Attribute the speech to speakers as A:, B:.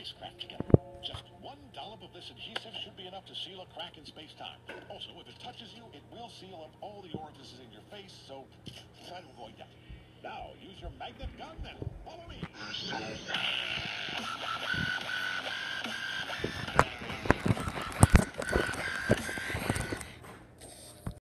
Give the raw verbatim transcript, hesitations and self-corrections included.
A: spacecraft together. Just one dollop of this adhesive should be enough to seal a crack in space-time. Also, if it touches you, it will seal up all the orifices in your face, so try to avoid that. Now, use your magnet gun and follow me.